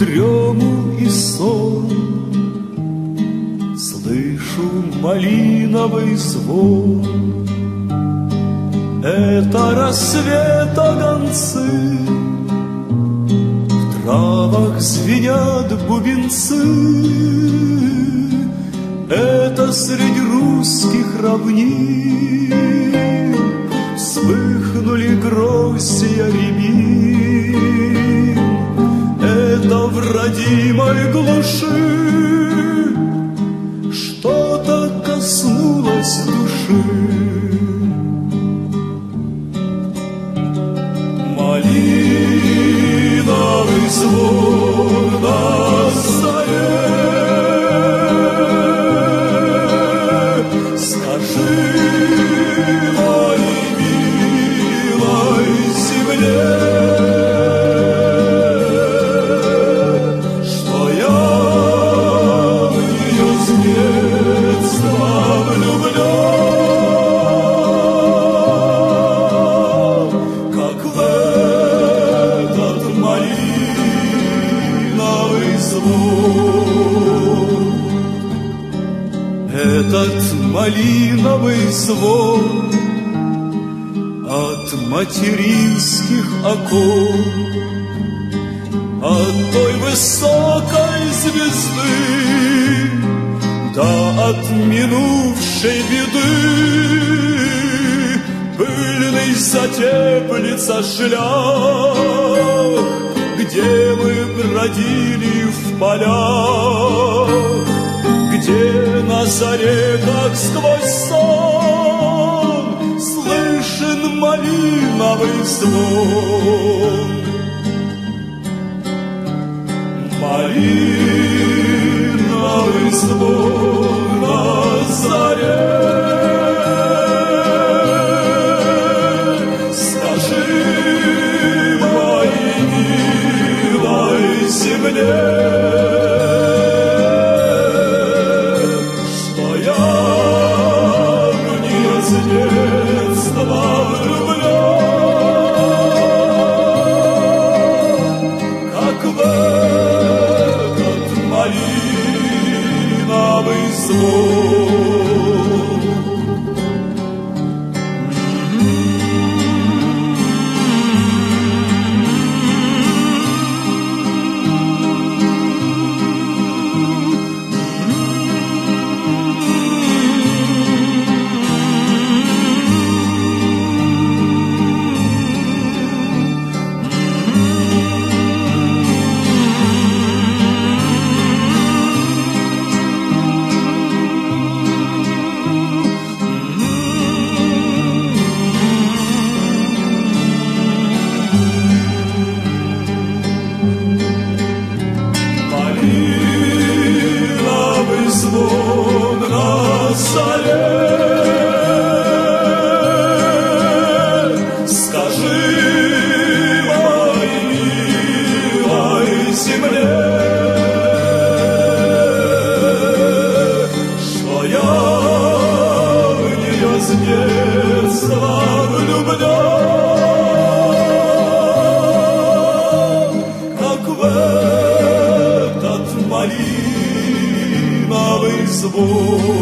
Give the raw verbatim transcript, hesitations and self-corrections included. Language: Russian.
дрему и сон. Слышу малиновый звон. Это рассвета гонцы, в травах звенят бубенцы. Это среди русских равнин вспыхнули гроздья рябин. Это в родимой глуши что-то коснулось души. Малиновый звон на заре. Скажи моей милой земле, что я в нее с детства влюблен, как в этот малиновый звон. Этот малиновый звон от материнских окон, от той высокой звезды, да от минувшей беды. Пыльный затеплится шлях, где мы бродили в полях, где на заре, как сквозь сон, слышен малиновый звон. Малиновый звон на заре. Скажи моей милой земле, малиновый звон.